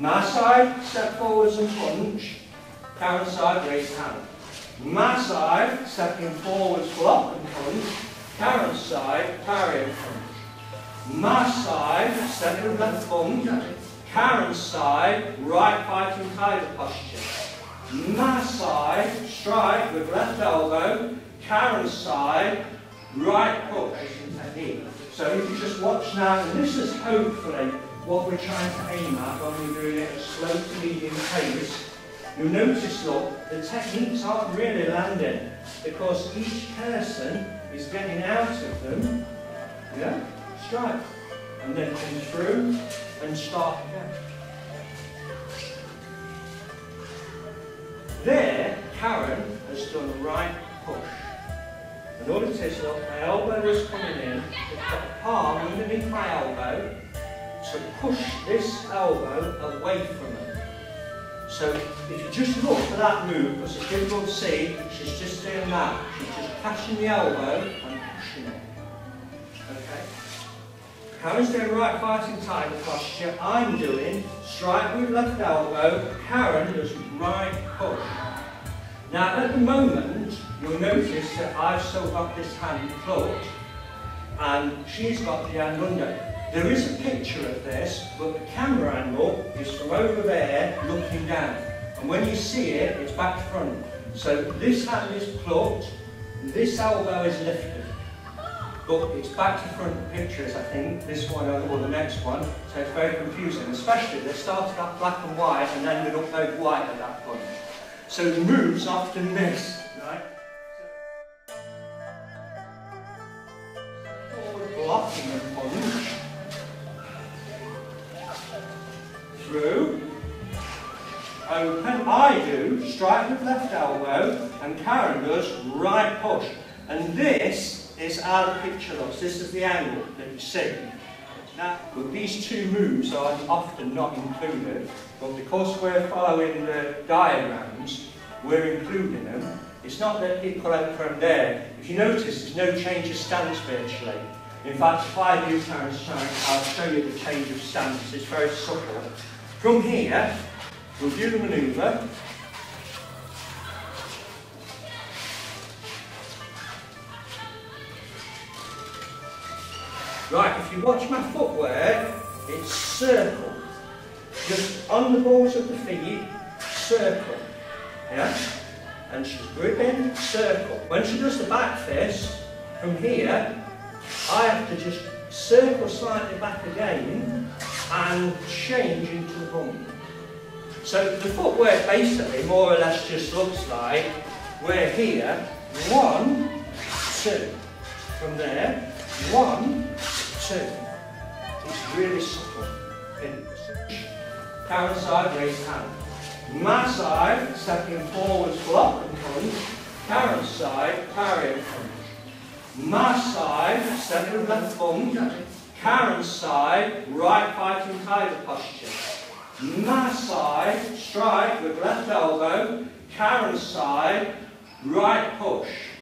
My side, step forwards and punch. Karen's side, raise hand. My side, stepping forwards, block and punch. Karen's side, parry and punch. My side, stepping left punch. Karen's side, right fighting tiger posture. My side, strike with left elbow. Karen's side, right push technique. So if you just watch now, and this is hopefully what we're trying to aim at when we're doing it at slow to medium pace. You'll notice, look, the techniques aren't really landing because each person is getting out of them, yeah, strike, and then come through and start again. There, Karen has done a right push. And all it is, look, my elbow is coming in, I've got the palm underneath my elbow to push this elbow away from it. So if you just look for that move, because it's difficult to see, she's just doing that. She's just catching the elbow and pushing it. Okay? Karen's doing right fighting tiger posture. I'm doing strike with left elbow. Karen does right push. Now at the moment, you'll notice that I've still got this hand clubbed and she's got the hand under. There is a picture of this, but the camera angle is from over there looking down. And when you see it, it's back to front. So this hand is plucked, this elbow is lifted. But it's back to front pictures, I think, this one or the next one. So it's very confusing, especially they started off black and white and ended up both white at that point. So the moves often miss, right? Forward blocking and punch. Through, open, I do, strike with left elbow, and Karen does right push. And this is out of picture loss, this is the angle that you see. Now, with these two moves are often not included, but because we're following the diagrams, we're including them. It's not that people out from there. If you notice, there's no change of stance virtually. In fact, if I do Karen's strike, I'll show you the change of stance, it's very subtle. From here, we'll do the manoeuvre. Right, if you watch my footwork, it's circle. Just on the balls of the feet, circle. Yeah? And she's gripping, circle. When she does the back fist, from here, I have to just circle slightly back again and change into the bump. So the footwork basically more or less just looks like we're here, 1, 2. From there, 1, 2. It's really subtle. Karen's side, raise hand. My side, stepping forwards, block and punch. Karen's side, parry and punch. My side, stepping left punch. Karen's side, right fighting tiger posture. My side, strike with left elbow. Karen's side, right push.